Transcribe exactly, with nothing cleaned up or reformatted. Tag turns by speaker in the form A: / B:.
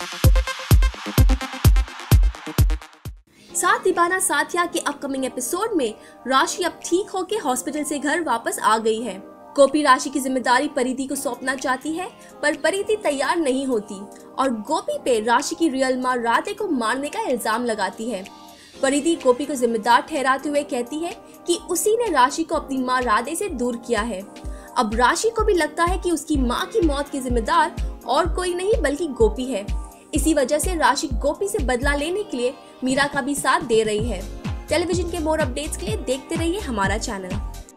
A: साथ निभाना साथिया के अपकमिंग एपिसोड में राशि अब ठीक होके हॉस्पिटल से घर वापस आ गई है। गोपी राशि की जिम्मेदारी परिधि को सौंपना चाहती है, पर परिधि तैयार नहीं होती और गोपी पे राशि की रियल मां राधे को मारने का इल्जाम लगाती है। परिधि गोपी को जिम्मेदार ठहराते हुए कहती है कि उसी ने राशि को अपनी मां राधे से दूर किया है। अब राशि को भी लगता है कि उसकी मां की मौत के जिम्मेदार और कोई नहीं बल्कि गोपी है। इसी वजह से राशि गोपी से बदला लेने के लिए मीरा का भी साथ दे रही है। टेलीविजन के मोर अपडेट्स के लिए देखते रहिए हमारा चैनल।